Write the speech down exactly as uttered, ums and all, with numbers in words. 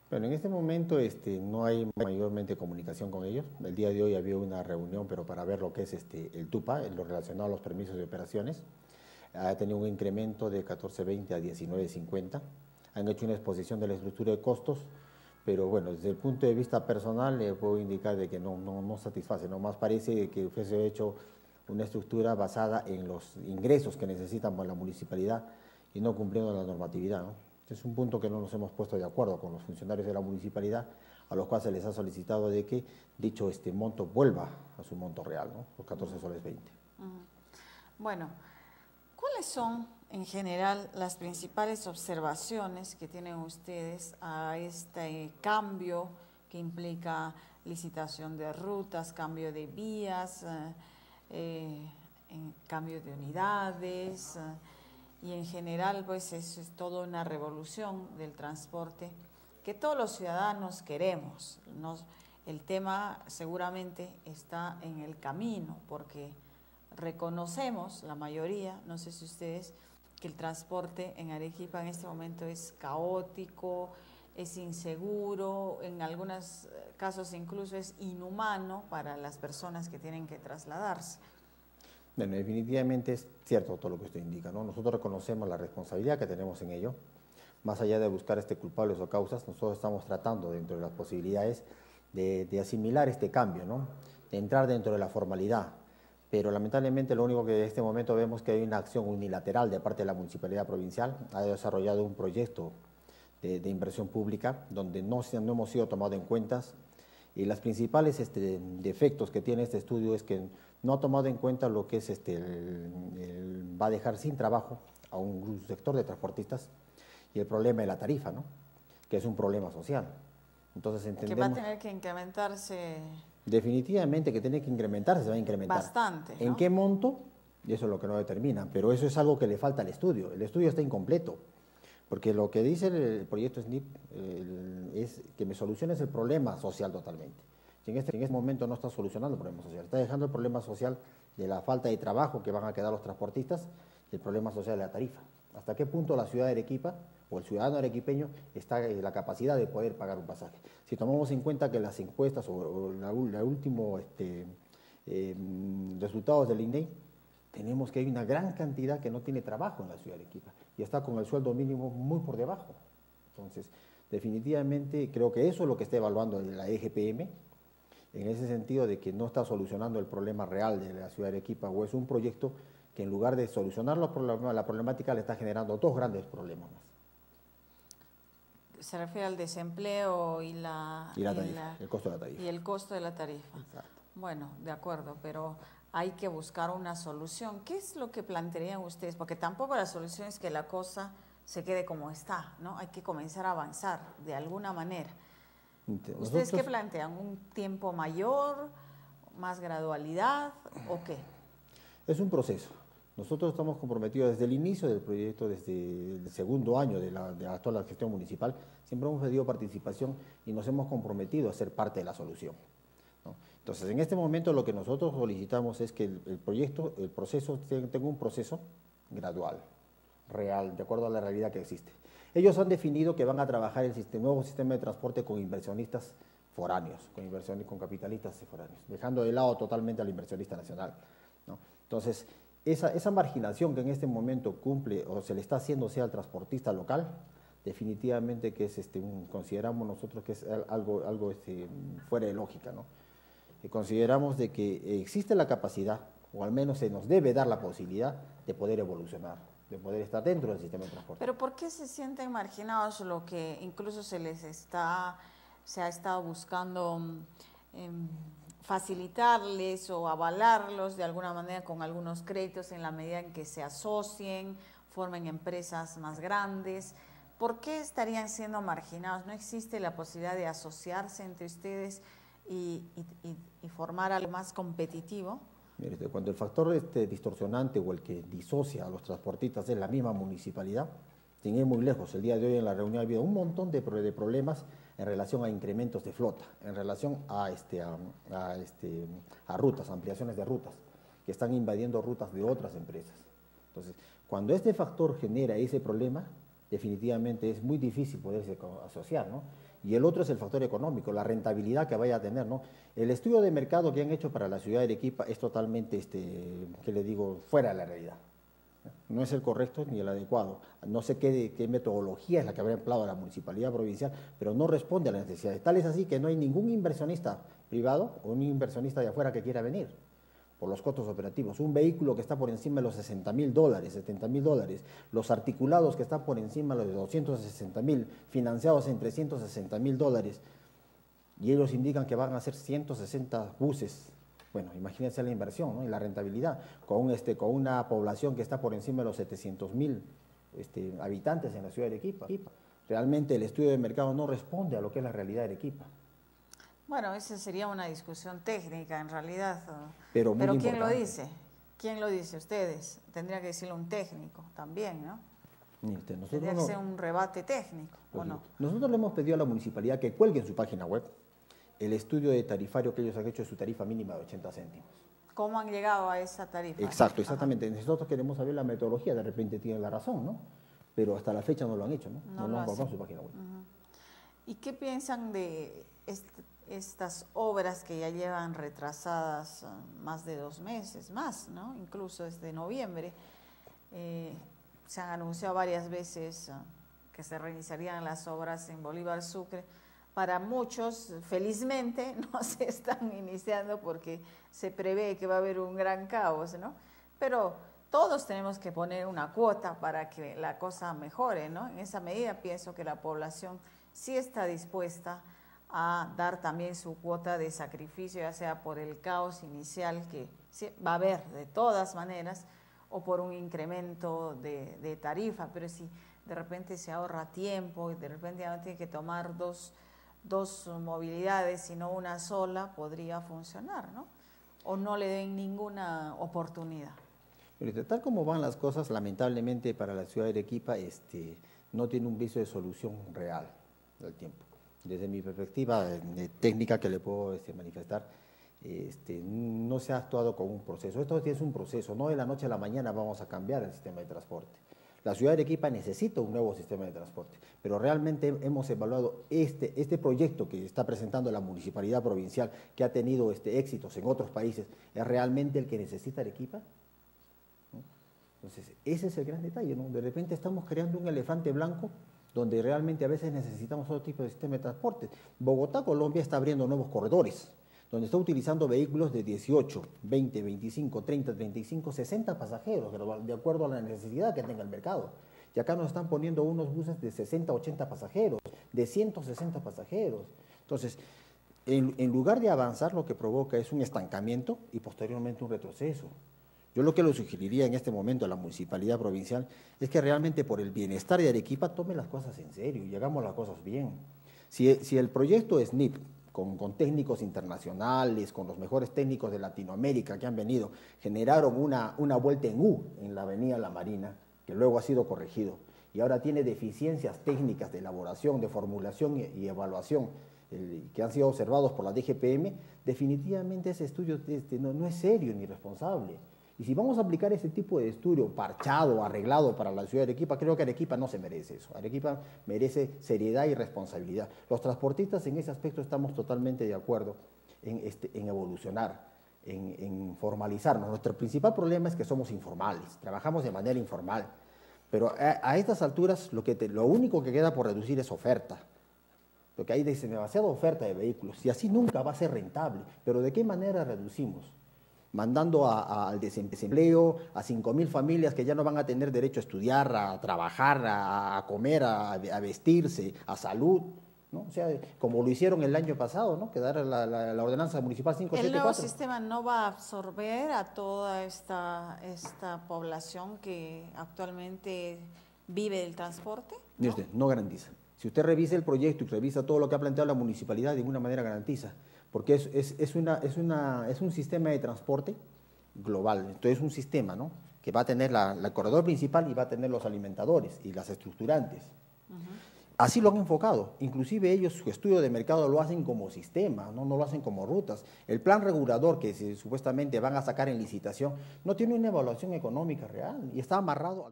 Bueno, en este momento este, no hay mayormente comunicación con ellos. El día de hoy había una reunión, pero para ver lo que es este, el TUPA, en lo relacionado a los permisos de operaciones. Ha tenido un incremento de catorce veinte a diecinueve cincuenta. Han hecho una exposición de la estructura de costos, pero bueno, desde el punto de vista personal le puedo indicar de que no, no, no satisface, nomás parece que fuese hecho una estructura basada en los ingresos que necesitan por la municipalidad y no cumpliendo la normatividad, ¿no? Este es un punto que no nos hemos puesto de acuerdo con los funcionarios de la municipalidad, a los cuales se les ha solicitado de que dicho este monto vuelva a su monto real, ¿no? Los catorce soles veinte. Uh-huh. Bueno, ¿cuáles son en general las principales observaciones que tienen ustedes a este cambio que implica licitación de rutas, cambio de vías, eh, eh, en cambio de unidades, eh, y en general pues eso es toda una revolución del transporte que todos los ciudadanos queremos? Nos, el tema seguramente está en el camino, porque reconocemos la mayoría, no sé si ustedes, que el transporte en Arequipa en este momento es caótico, es inseguro, en algunos casos incluso es inhumano para las personas que tienen que trasladarse. Bueno, definitivamente es cierto todo lo que usted indica, ¿no? Nosotros reconocemos la responsabilidad que tenemos en ello. Más allá de buscar este culpables o causas, nosotros estamos tratando dentro de las posibilidades de, de asimilar este cambio, ¿no? De entrar dentro de la formalidad. Pero lamentablemente lo único que en este momento vemos que hay una acción unilateral de parte de la Municipalidad Provincial. Ha desarrollado un proyecto de, de inversión pública donde no, se, no hemos sido tomados en cuenta. Y los principales este, defectos que tiene este estudio es que no ha tomado en cuenta lo que es este, el, el, va a dejar sin trabajo a un sector de transportistas y el problema de la tarifa, ¿no? Que es un problema social. Entonces entendemos que va a tener que incrementarse. Definitivamente que tiene que incrementarse, se va a incrementar. Bastante, ¿no? ¿En qué monto? Y eso es lo que no determina, pero eso es algo que le falta al estudio. El estudio está incompleto, porque lo que dice el proyecto S N I P el, es que me soluciones el problema social totalmente. Si en, este, en este momento no está solucionando el problema social, está dejando el problema social de la falta de trabajo que van a quedar los transportistas y el problema social de la tarifa. ¿Hasta qué punto la ciudad de Arequipa o el ciudadano arequipeño está en la capacidad de poder pagar un pasaje? Si tomamos en cuenta que las encuestas o, o la, la último este, eh, resultados del I N E I, tenemos que hay una gran cantidad que no tiene trabajo en la ciudad de Arequipa y está con el sueldo mínimo muy por debajo. Entonces, definitivamente creo que eso es lo que está evaluando la E G P M, en ese sentido de que no está solucionando el problema real de la ciudad de Arequipa, o es un proyecto que en lugar de solucionar la problemática le está generando dos grandes problemas más. Se refiere al desempleo y la, y la tarifa, y la, el costo de la tarifa. Y el costo de la tarifa. Exacto. Bueno, de acuerdo, pero hay que buscar una solución. ¿Qué es lo que plantearían ustedes? Porque tampoco la solución es que la cosa se quede como está, ¿no? Hay que comenzar a avanzar de alguna manera. Nosotros, ¿ustedes qué plantean? ¿Un tiempo mayor, más gradualidad o qué? Es un proceso. Nosotros estamos comprometidos desde el inicio del proyecto, desde el segundo año de la, de la actual gestión municipal, siempre hemos pedido participación y nos hemos comprometido a ser parte de la solución, ¿no? Entonces, en este momento lo que nosotros solicitamos es que el, el proyecto, el proceso, tenga un proceso gradual, real, de acuerdo a la realidad que existe. Ellos han definido que van a trabajar el sistema, nuevo sistema de transporte con inversionistas foráneos, con inversiones, con capitalistas foráneos, dejando de lado totalmente al inversionista nacional, ¿no? Entonces, esa, esa marginación que en este momento cumple o se le está haciendo sea al transportista local, definitivamente que es, este, un, consideramos nosotros que es algo, algo este, fuera de lógica, ¿no? Y consideramos de que existe la capacidad, o al menos se nos debe dar la posibilidad de poder evolucionar, de poder estar dentro del sistema de transporte. Pero ¿por qué se sienten marginados? Lo que incluso se les está, se ha estado buscando eh, facilitarles o avalarlos de alguna manera con algunos créditos en la medida en que se asocien, formen empresas más grandes. ¿Por qué estarían siendo marginados? ¿No existe la posibilidad de asociarse entre ustedes y, y, y formar algo más competitivo? Mire, cuando el factor este distorsionante o el que disocia a los transportistas es la misma municipalidad, sin ir muy lejos, el día de hoy en la reunión ha habido un montón de, de problemas en relación a incrementos de flota, en relación a, este, a, a, este, a rutas, ampliaciones de rutas, que están invadiendo rutas de otras empresas. Entonces, cuando este factor genera ese problema, definitivamente es muy difícil poderse asociar, ¿no? y el otro es el factor económico, la rentabilidad que vaya a tener, ¿no? El estudio de mercado que han hecho para la ciudad de Arequipa es totalmente, este, ¿qué le digo?, fuera de la realidad. No es el correcto ni el adecuado. No sé qué, qué metodología es la que habrá empleado la municipalidad provincial, pero no responde a las necesidades. Tal es así que no hay ningún inversionista privado o un inversionista de afuera que quiera venir por los costos operativos. Un vehículo que está por encima de los sesenta mil dólares, setenta mil dólares, los articulados que están por encima de los doscientos sesenta mil, financiados en trescientos sesenta mil dólares, y ellos indican que van a ser ciento sesenta buses. Bueno, imagínense la inversión, ¿no?, y la rentabilidad, con, este, con una población que está por encima de los setecientos mil este, habitantes en la ciudad de Arequipa. Realmente el estudio de mercado no responde a lo que es la realidad de Arequipa. Bueno, esa sería una discusión técnica en realidad. Pero, muy Pero ¿quién importante. lo dice? ¿Quién lo dice? Ustedes. Tendría que decirlo un técnico también, ¿no? Este, nosotros Tendría que no, ser un rebate técnico, ¿o no? Nosotros le hemos pedido a la municipalidad que cuelgue en su página web el estudio de tarifario que ellos han hecho de su tarifa mínima de ochenta céntimos. ¿Cómo han llegado a esa tarifa? Exacto, exactamente. Ajá. Nosotros queremos saber la metodología, de repente tienen la razón, ¿no? Pero hasta la fecha no lo han hecho, ¿no? No, no lo, lo han colgado en su hacen. página web. Uh-huh. ¿Y qué piensan de est estas obras que ya llevan retrasadas uh, más de dos meses, más, ¿no? Incluso desde noviembre? Eh, se han anunciado varias veces uh, que se reiniciarían las obras en Bolívar Sucre. Para muchos, felizmente, no se están iniciando porque se prevé que va a haber un gran caos, ¿no? Pero todos tenemos que poner una cuota para que la cosa mejore, ¿no? En esa medida pienso que la población sí está dispuesta a dar también su cuota de sacrificio, ya sea por el caos inicial que va a haber de todas maneras, o por un incremento de, de tarifa, pero si de repente se ahorra tiempo y de repente ya no tiene que tomar dos, dos movilidades, sino una sola, podría funcionar, ¿no? O no le den ninguna oportunidad. Pero tal como van las cosas, lamentablemente para la ciudad de Arequipa este, no tiene un viso de solución real del tiempo. Desde mi perspectiva de técnica que le puedo este, manifestar, este, no se ha actuado con un proceso. Esto es un proceso, no de la noche a la mañana vamos a cambiar el sistema de transporte. La ciudad de Arequipa necesita un nuevo sistema de transporte, pero realmente hemos evaluado este, este proyecto que está presentando la municipalidad provincial, que ha tenido este, éxitos en otros países, ¿es realmente el que necesita Arequipa? ¿No? Entonces, ese es el gran detalle, ¿no? De repente estamos creando un elefante blanco donde realmente a veces necesitamos otro tipo de sistema de transporte. Bogotá, Colombia, está abriendo nuevos corredores, donde está utilizando vehículos de dieciocho, veinte, veinticinco, treinta, treinta y cinco, sesenta pasajeros, de acuerdo a la necesidad que tenga el mercado. Y acá nos están poniendo unos buses de sesenta, ochenta pasajeros, de ciento sesenta pasajeros. Entonces, en, en lugar de avanzar, lo que provoca es un estancamiento y posteriormente un retroceso. Yo lo que le sugeriría en este momento a la municipalidad provincial es que realmente por el bienestar de Arequipa tome las cosas en serio y hagamos las cosas bien. Si, si el proyecto S N I P, con, con técnicos internacionales, con los mejores técnicos de Latinoamérica que han venido, generaron una, una vuelta en U en la avenida La Marina, que luego ha sido corregido, y ahora tiene deficiencias técnicas de elaboración, de formulación y, y evaluación, el, que han sido observados por la D G P M, definitivamente ese estudio este, no, no es serio ni responsable. Y si vamos a aplicar ese tipo de estudio parchado, arreglado para la ciudad de Arequipa, creo que Arequipa no se merece eso. Arequipa merece seriedad y responsabilidad. Los transportistas en ese aspecto estamos totalmente de acuerdo en, este, en evolucionar, en, en formalizarnos. Nuestro principal problema es que somos informales, trabajamos de manera informal. Pero a, a estas alturas lo, que te, lo único que queda por reducir es oferta. Porque hay demasiada oferta de vehículos y así nunca va a ser rentable. Pero ¿de qué manera reducimos? Mandando a, a, al desempleo a cinco mil familias que ya no van a tener derecho a estudiar, a trabajar, a, a comer, a, a vestirse, a salud, ¿no? O sea, como lo hicieron el año pasado, ¿no? Que dar la, la, la ordenanza municipal cinco setenta y cuatro. ¿El nuevo sistema no va a absorber a toda esta, esta población que actualmente vive del transporte? ¿No? Usted, no garantiza. Si usted revisa el proyecto y revisa todo lo que ha planteado la municipalidad, de ninguna manera garantiza. Porque es, es, es, una, es, una, es un sistema de transporte global, entonces es un sistema, ¿no? Que va a tener la, la corredor principal y va a tener los alimentadores y las estructurantes. Uh-huh. Así lo han enfocado, inclusive ellos su estudio de mercado lo hacen como sistema, no, no lo hacen como rutas. El plan regulador que se, supuestamente van a sacar en licitación no tiene una evaluación económica real y está amarrado a...